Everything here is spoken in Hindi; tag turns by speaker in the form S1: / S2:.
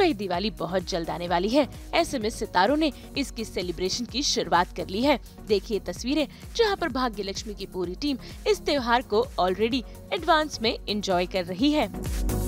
S1: वही दिवाली बहुत जल्द आने वाली है। ऐसे में सितारों ने इसकी सेलिब्रेशन की शुरुआत कर ली है। देखिए तस्वीरें जहां पर भाग्य लक्ष्मी की पूरी टीम इस त्योहार को ऑलरेडी एडवांस में एंजॉय कर रही है।